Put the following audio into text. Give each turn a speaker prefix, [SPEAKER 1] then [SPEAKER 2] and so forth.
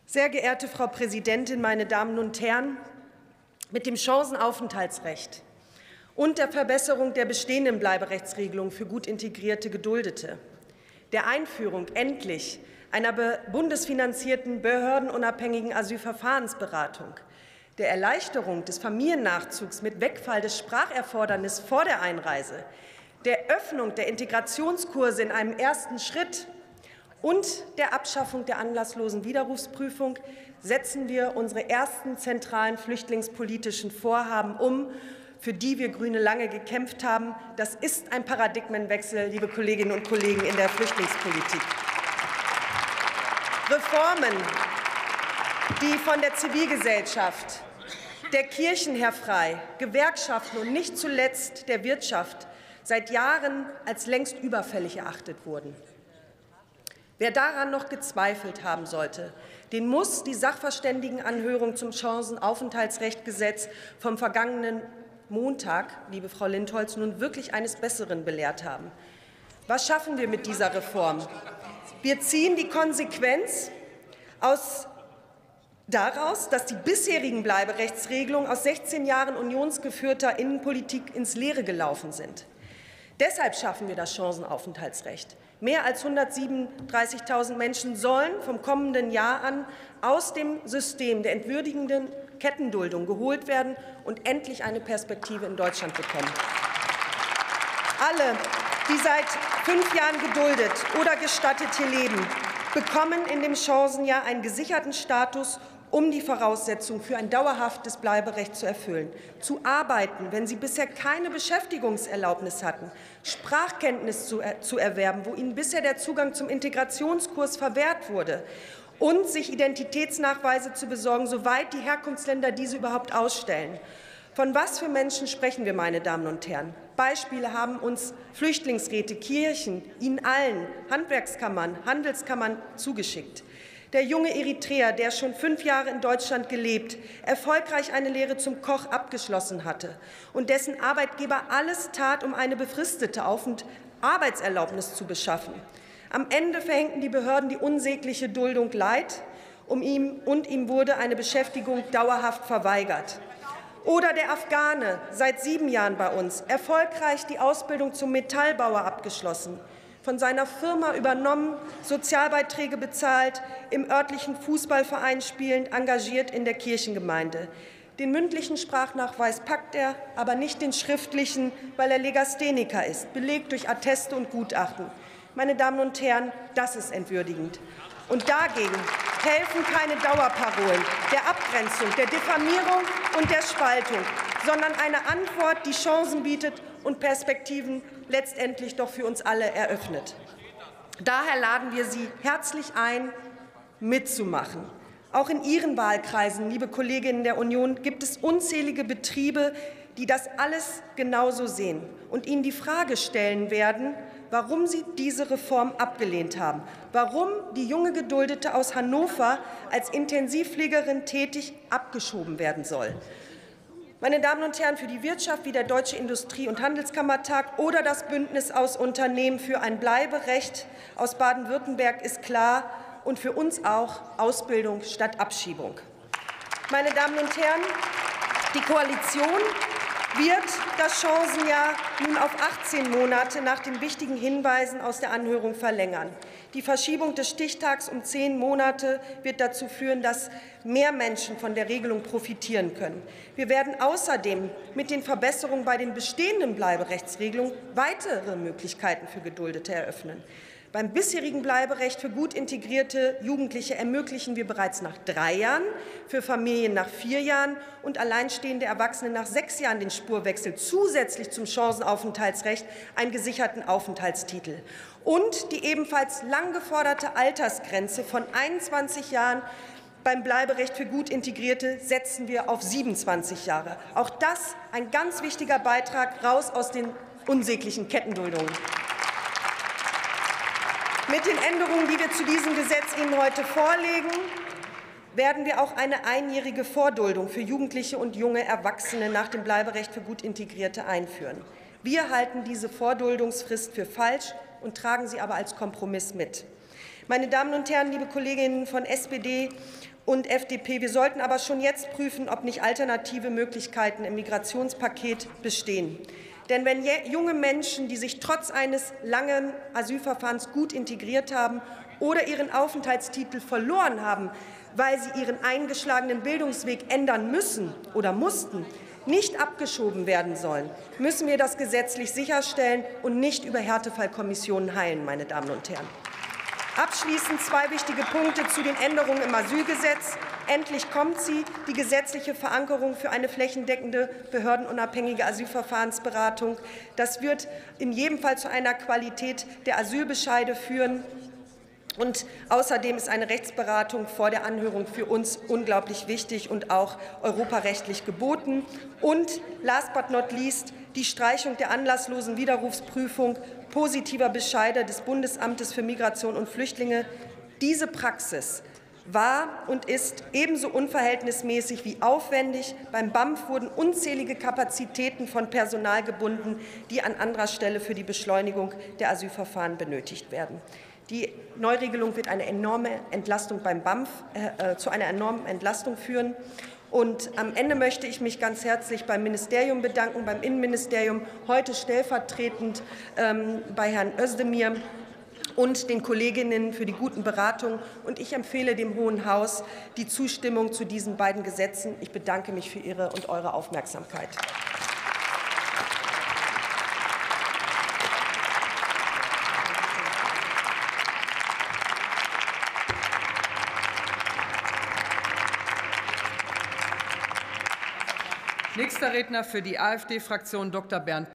[SPEAKER 1] Sehr geehrte Frau Präsidentin, meine Damen und Herren! Mit dem Chancenaufenthaltsrecht und der Verbesserung der bestehenden Bleiberechtsregelung für gut integrierte Geduldete, der Einführung endlich einer bundesfinanzierten behördenunabhängigen Asylverfahrensberatung, der Erleichterung des Familiennachzugs mit Wegfall des Spracherfordernisses vor der Einreise, der Öffnung der Integrationskurse in einem ersten Schritt und der Abschaffung der anlasslosen Widerrufsprüfung setzen wir unsere ersten zentralen flüchtlingspolitischen Vorhaben um, für die wir Grüne lange gekämpft haben. Das ist ein Paradigmenwechsel, liebe Kolleginnen und Kollegen, in der Flüchtlingspolitik. Reformen, die von der Zivilgesellschaft, der Kirchen her frei, Gewerkschaften und nicht zuletzt der Wirtschaft seit Jahren als längst überfällig erachtet wurden. Wer daran noch gezweifelt haben sollte, den muss die Sachverständigenanhörung zum Chancenaufenthaltsrechtgesetz vom vergangenen Montag, liebe Frau Lindholz, nun wirklich eines Besseren belehrt haben. Was schaffen wir mit dieser Reform? Wir ziehen die Konsequenz daraus, dass die bisherigen Bleiberechtsregelungen aus 16 Jahren unionsgeführter Innenpolitik ins Leere gelaufen sind. Deshalb schaffen wir das Chancenaufenthaltsrecht. Mehr als 137.000 Menschen sollen vom kommenden Jahr an aus dem System der entwürdigenden Kettenduldung geholt werden und endlich eine Perspektive in Deutschland bekommen. Alle, die seit 5 Jahren geduldet oder gestattet hier leben, bekommen in dem Chancenjahr einen gesicherten Status, um die Voraussetzungen für ein dauerhaftes Bleiberecht zu erfüllen. Zu arbeiten, wenn sie bisher keine Beschäftigungserlaubnis hatten, Sprachkenntnis zu erwerben, wo ihnen bisher der Zugang zum Integrationskurs verwehrt wurde, und sich Identitätsnachweise zu besorgen, soweit die Herkunftsländer diese überhaupt ausstellen. Von was für Menschen sprechen wir, meine Damen und Herren? Beispiele haben uns Flüchtlingsräte, Kirchen, Ihnen allen, Handwerkskammern, Handelskammern zugeschickt. Der junge Eritreer, der schon 5 Jahre in Deutschland gelebt, erfolgreich eine Lehre zum Koch abgeschlossen hatte und dessen Arbeitgeber alles tat, um eine befristete Arbeitserlaubnis zu beschaffen. Am Ende verhängten die Behörden die unsägliche Duldung Leid und ihm wurde eine Beschäftigung dauerhaft verweigert. Oder der Afghane, seit 7 Jahren bei uns, erfolgreich die Ausbildung zum Metallbauer abgeschlossen, von seiner Firma übernommen, Sozialbeiträge bezahlt, im örtlichen Fußballverein spielend, engagiert in der Kirchengemeinde. Den mündlichen Sprachnachweis packt er, aber nicht den schriftlichen, weil er Legastheniker ist, belegt durch Atteste und Gutachten. Meine Damen und Herren, das ist entwürdigend. Und dagegen helfen keine Dauerparolen der Abgrenzung, der Diffamierung und der Spaltung, sondern eine Antwort, die Chancen bietet und Perspektiven letztendlich doch für uns alle eröffnet. Daher laden wir Sie herzlich ein, mitzumachen. Auch in Ihren Wahlkreisen, liebe Kolleginnen der Union, gibt es unzählige Betriebe, die das alles genauso sehen und Ihnen die Frage stellen werden, warum Sie diese Reform abgelehnt haben, warum die junge Geduldete aus Hannover als Intensivpflegerin tätig abgeschoben werden soll. Meine Damen und Herren, für die Wirtschaft wie der Deutsche Industrie- und Handelskammertag oder das Bündnis aus Unternehmen für ein Bleiberecht aus Baden-Württemberg ist klar, und für uns auch Ausbildung statt Abschiebung. Meine Damen und Herren, die Koalition wird das Chancenjahr nun auf 18 Monate nach den wichtigen Hinweisen aus der Anhörung verlängern. Die Verschiebung des Stichtags um 10 Monate wird dazu führen, dass mehr Menschen von der Regelung profitieren können. Wir werden außerdem mit den Verbesserungen bei den bestehenden Bleiberechtsregelungen weitere Möglichkeiten für Geduldete eröffnen. Beim bisherigen Bleiberecht für gut integrierte Jugendliche ermöglichen wir bereits nach 3 Jahren, für Familien nach 4 Jahren und alleinstehende Erwachsene nach 6 Jahren den Spurwechsel zusätzlich zum Chancenaufenthaltsrecht einen gesicherten Aufenthaltstitel. Und die ebenfalls lang geforderte Altersgrenze von 21 Jahren beim Bleiberecht für gut Integrierte setzen wir auf 27 Jahre. Auch das ein ganz wichtiger Beitrag raus aus den unsäglichen Kettenduldungen. Mit den Änderungen, die wir zu diesem Gesetz Ihnen heute vorlegen, werden wir auch eine einjährige Vorduldung für Jugendliche und junge Erwachsene nach dem Bleiberecht für gut Integrierte einführen. Wir halten diese Vorduldungsfrist für falsch und tragen sie aber als Kompromiss mit. Meine Damen und Herren, liebe Kolleginnen von SPD und FDP, wir sollten aber schon jetzt prüfen, ob nicht alternative Möglichkeiten im Migrationspaket bestehen. Denn wenn junge Menschen, die sich trotz eines langen Asylverfahrens gut integriert haben oder ihren Aufenthaltstitel verloren haben, weil sie ihren eingeschlagenen Bildungsweg ändern müssen oder mussten, nicht abgeschoben werden sollen, müssen wir das gesetzlich sicherstellen und nicht über Härtefallkommissionen heilen, meine Damen und Herren. Abschließend 2 wichtige Punkte zu den Änderungen im Asylgesetz. Endlich kommt sie, die gesetzliche Verankerung für eine flächendeckende behördenunabhängige Asylverfahrensberatung. Das wird in jedem Fall zu einer Qualität der Asylbescheide führen. Und außerdem ist eine Rechtsberatung vor der Anhörung für uns unglaublich wichtig und auch europarechtlich geboten. Und last but not least die Streichung der anlasslosen Widerrufsprüfung positiver Bescheide des Bundesamtes für Migration und Flüchtlinge. Diese Praxis war und ist ebenso unverhältnismäßig wie aufwendig. Beim BAMF wurden unzählige Kapazitäten von Personal gebunden, die an anderer Stelle für die Beschleunigung der Asylverfahren benötigt werden. Die Neuregelung wird eine enorme Entlastung beim BAMF zu einer enormen Entlastung führen. Und am Ende möchte ich mich ganz herzlich beim Ministerium bedanken, beim Innenministerium, heute stellvertretend bei Herrn Özdemir und den Kolleginnen für die guten Beratungen. Und ich empfehle dem Hohen Haus die Zustimmung zu diesen beiden Gesetzen. Ich bedanke mich für Ihre und eure Aufmerksamkeit.
[SPEAKER 2] Nächster Redner für die AfD-Fraktion Dr. Bernd